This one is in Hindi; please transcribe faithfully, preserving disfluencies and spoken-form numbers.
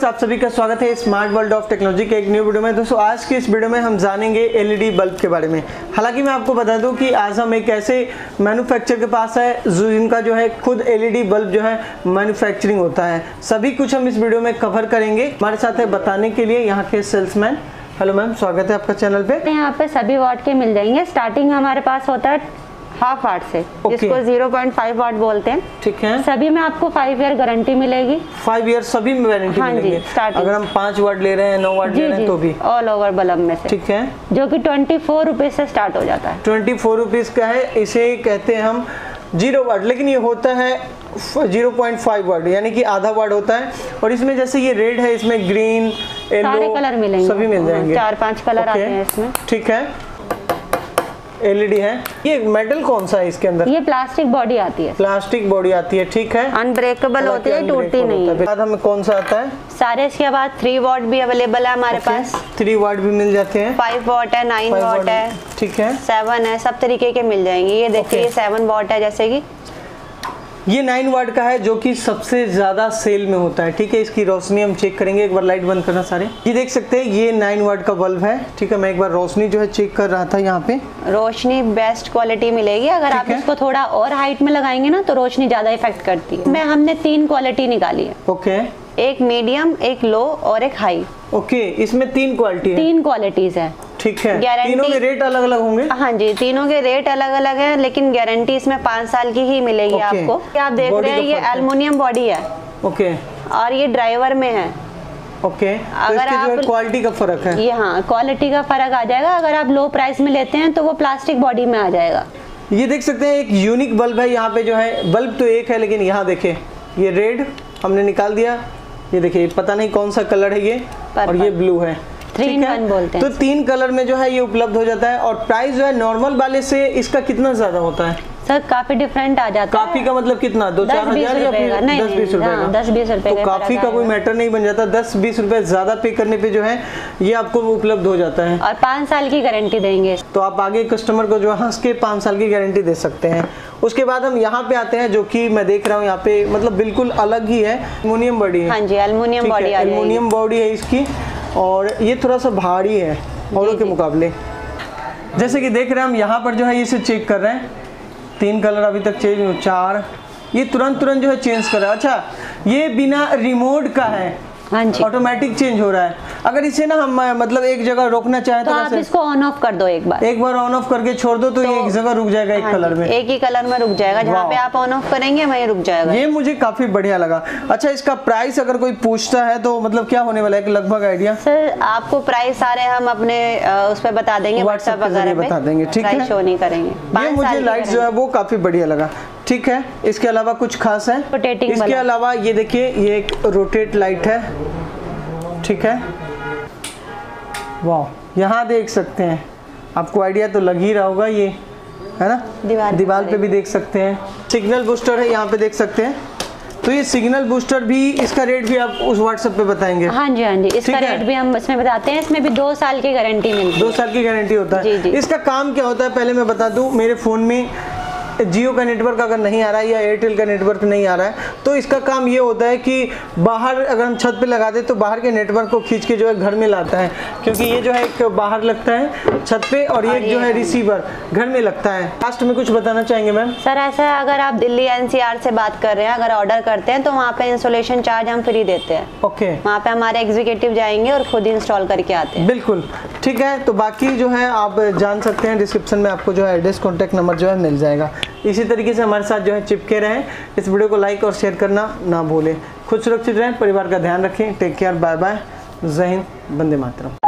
व्यूअर्स, आप सभी का स्वागत है स्मार्ट वर्ल्ड ऑफ टेक्नोलॉजी के एक न्यू वीडियो में। दोस्तों आज की इस वीडियो में हम जानेंगे एलईडी बल्ब के बारे में। हालांकि मैं आपको बता दूं कि आज हम एक ऐसे मैन्युफैक्चरर के पास है जो जिनका जो है खुद एलईडी बल्ब जो है मैन्युफैक्चरिंग होता है। सभी कुछ हम इस वीडियो में कवर करेंगे। हमारे साथ है बताने के लिए यहाँ के सेल्समैन। हेलो मैम, स्वागत है आपका चैनल पे। यहाँ पे सभी वाट के मिल जाएंगे। स्टार्टिंग हमारे पास होता है हाफ वाट से, okay. जिसको ज़ीरो पॉइंट फाइव वाट बोलते हैं। ठीक है। सभी में आपको फाइव ईयर गारंटी मिलेगी। फाइव ईयर सभी में वारंटी हाँ मिलेगी। अगर हम पाँच वाट ले रहे हैं, नौ वाट ले रहे हैं तो भी ऑल ओवर बल्ब में से। ठीक है। जो कि ट्वेंटी फोर रुपीज से स्टार्ट हो जाता है। ट्वेंटी फोर रुपीज का है। इसे कहते हैं हम जीरो वाट, लेकिन ये होता है ज़ीरो पॉइंट फाइव वाट, यानी कि आधा वाट होता है। और इसमें जैसे ये रेड है, इसमें ग्रीन, येलो, सारे कलर मिलेंगे, सभी मिल जाएंगे। चार पांच कलर आते हैं इसमें। ठीक है। एलईडी है। ये मेटल कौन सा है इसके अंदर? ये प्लास्टिक बॉडी आती है। प्लास्टिक बॉडी आती है। ठीक है। अनब्रेकेबल होती है, टूटती नहीं है। बाद हमें कौन सा आता है? सारे इसके बाद थ्री वाट भी अवेलेबल है हमारे पास। थ्री वाट भी मिल जाते हैं। फाइव वाट है, नाइन वाट है। ठीक है। सेवन है, सब तरीके के मिल जाएंगे। ये देखिए, ये सेवन वाट है। जैसे कि ये नाइन वाट का है जो कि सबसे ज्यादा सेल में होता है। ठीक है। इसकी रोशनी हम चेक करेंगे। एक बार लाइट बंद करना सारे। ये देख सकते हैं, ये नाइन वाट का बल्ब है। ठीक है। मैं एक बार रोशनी जो है चेक कर रहा था। यहाँ पे रोशनी बेस्ट क्वालिटी मिलेगी। अगर आप इसको थोड़ा और हाइट में लगाएंगे ना तो रोशनी ज्यादा इफेक्ट करती है। मैं हमने तीन क्वालिटी निकाली है। ओके। एक मीडियम, एक लो और एक हाई। ओके। इसमें तीन क्वालिटी है। तीन क्वालिटीज है। ठीक है। तीनों के रेट अलग अलग होंगे? हाँ जी, तीनों के रेट अलग अलग है, लेकिन गारंटी इसमें पाँच साल की ही मिलेगी आपको। आप देख रहे हैं, ये एल्युमिनियम बॉडी है। ओके। और ये ड्राइवर में है। ओके। तो अगर आप क्वालिटी का फर्क है। ये हाँ, क्वालिटी का फर्क आ जाएगा। अगर आप लो प्राइस में लेते हैं तो वो प्लास्टिक बॉडी में आ जाएगा। ये देख सकते हैं, एक यूनिक बल्ब है। यहाँ पे जो है बल्ब तो एक है, लेकिन यहाँ देखे ये रेड हमने निकाल दिया। ये देखिए, पता नहीं कौन सा कलर है ये, और ये ब्लू है। थ्री इन वन बोलते हैं। तो तीन कलर में जो है ये उपलब्ध हो जाता है। और प्राइस जो है नॉर्मल वाले से इसका कितना ज्यादा होता है? सर काफी डिफरेंट आ जाता है। काफी का मतलब कितना? दो चार हजार या फिर दस बीस रुपए का? दस बीस रुपए तो काफी का कोई मैटर नहीं बन जाता। दस बीस रुपए ज्यादा पे करने पे जो है ये आपको उपलब्ध हो जाता है। और पाँच साल की गारंटी देंगे। तो आप आगे कस्टमर को जो हंस के पाँच साल की गारंटी दे सकते हैं। उसके बाद हम यहाँ पे आते हैं, जो कि मैं देख रहा हूँ यहाँ पे मतलब बिल्कुल अलग ही है। एल्युमिनियम बॉडी है। हाँ जी, एल्युमिनियम बॉडी। एल्युमिनियम बॉडी है इसकी, और ये थोड़ा सा भारी है औरों के मुकाबले। जैसे कि देख रहे हैं हम यहाँ पर जो है इसे चेक कर रहे हैं। तीन कलर अभी तक चेंज, चार, ये तुरंत तुरंत जो है चेंज कर रहा है। अच्छा, ये बिना रिमोट का है। हाँ जी, ऑटोमेटिक चेंज हो रहा है। अगर इसे ना हम मतलब एक जगह रोकना चाहें तो, तो आप इसको ऑन ऑफ कर दो। एक बार एक बार ऑन ऑफ करके छोड़ दो तो, तो ये एक जगह रुक जाएगा। एक हाँ कलर में, एक ही कलर में रुक जाएगा। जहाँ पे आप ऑन ऑफ करेंगे वहीं रुक जाएगा। ये मुझे काफी बढ़िया लगा। अच्छा, इसका प्राइस अगर कोई पूछता है तो मतलब क्या होने वाला है, लगभग आइडिया? सर आपको प्राइस सारे हम अपने उस पर बता देंगे, व्हाट्सएप वगैरह पे बता देंगे। ठीक है, शो नहीं करेंगे। ये मुझे लाइट जो है वो काफी बढ़िया लगा। ठीक है। इसके अलावा कुछ खास है? रोटेटिंग। इसके अलावा ये देखिए, ये एक रोटेट लाइट है। ठीक है। वाह, यहाँ देख सकते हैं, आपको आइडिया तो लग ही रहा होगा, ये है ना, दीवार दीवार पे भी देख सकते हैं। सिग्नल बूस्टर है, यहाँ पे देख सकते हैं। तो ये सिग्नल बूस्टर भी, इसका रेट भी आप उस व्हाट्सएप पे बताएंगे? हाँ जी, हाँ जी, इसका रेट भी हम इसमें बताते हैं। इसमें भी दो साल की गारंटी मिलती है। दो साल की गारंटी होता है। जी जी। इसका काम क्या होता है पहले मैं बता दूं। मेरे फोन में जियो का नेटवर्क अगर नहीं आ रहा है या एयरटेल का नेटवर्क नहीं आ रहा है, तो इसका काम ये होता है कि बाहर अगर हम छत पे लगा दे तो बाहर के नेटवर्क को खींच के जो है घर में लाता है। क्योंकि ये जो है एक बाहर लगता है छत पे, और ये जो है रिसीवर घर में लगता है। लास्ट में कुछ बताना चाहेंगे मैम? सर ऐसा है, अगर आप दिल्ली एनसीआर से बात कर रहे हैं, अगर ऑर्डर करते हैं तो वहाँ पे इंस्टॉलेशन चार्ज हम फ्री देते हैं। ओके। वहाँ पे हमारे एग्जीक्यूटिव जाएंगे और खुद इंस्टॉल करके आते हैं। बिल्कुल ठीक है। तो बाकी जो है आप जान सकते हैं, डिस्क्रिप्शन में आपको जो है एड्रेस, कॉन्टैक्ट नंबर जो है मिल जाएगा। इसी तरीके से हमारे साथ जो है चिपके रहें। इस वीडियो को लाइक और शेयर करना ना भूलें। खुद सुरक्षित रहें, परिवार का ध्यान रखें। टेक केयर, बाय बाय, जय हिंद, वंदे मातरम।